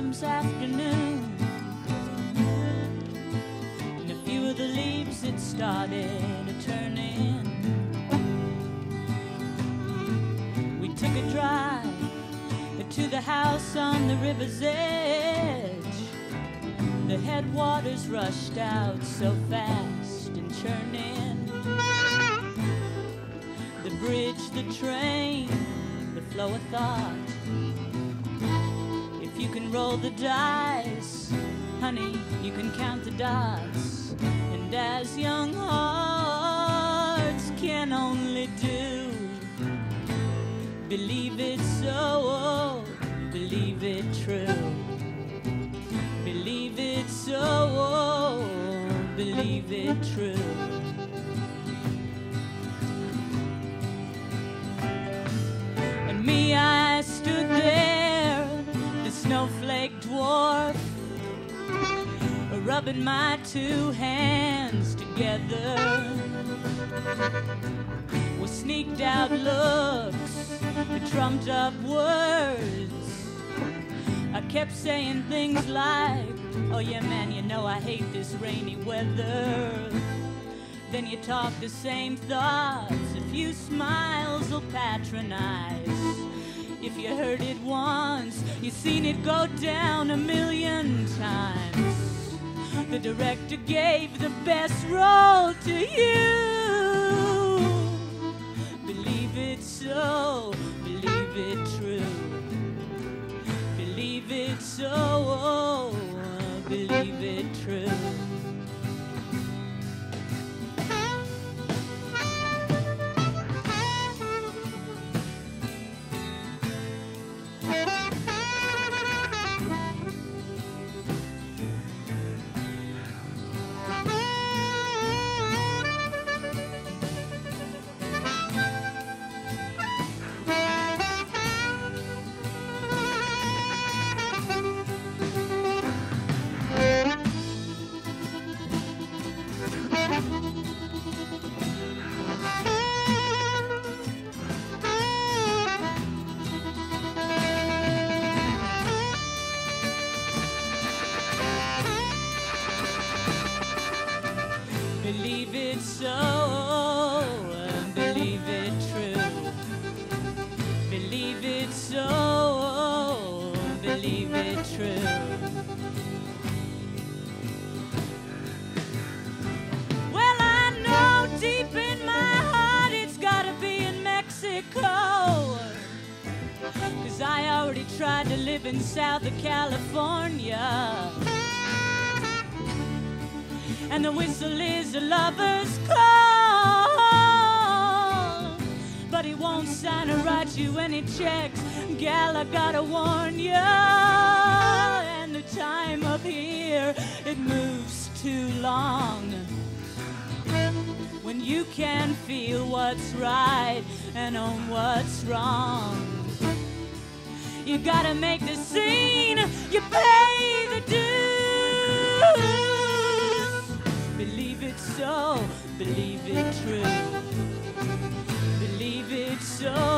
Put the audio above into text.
summer's afternoon. And a few of the leaves had started to turn in. We took a drive to the house on the river's edge. The headwaters rushed out so fast and churned in. The bridge, the train, the flow of thought. If you can roll the dice, honey, you can count the dots. And as young hearts can only do, believe it so, believe it true. Believe it so, believe it true. And me, I stood there, the snowflake dwarf, rubbing my two hands together with sneaked out looks, trumped up words. I kept saying things like, oh yeah man, you know I hate this rainy weather. Then you talk the same thoughts, a few smiles will patronize. If you heard it once, you've seen it go down a million times. The director gave the best role to you. Believe it so, believe it true. Believe it so, believe it true. Believe it so, believe it true. Believe it so, believe it true. Well, I know deep in my heart it's gotta be in Mexico, 'cause I already tried to live in Southern California. And the whistle is a lover's call, but he won't sign or write you any checks. Gal, I gotta warn ya, and the time up here, it moves too long. When you can feel what's right and own what's wrong, you gotta make the scene, you pay the dues. Believe it so, believe it true. Believe it so.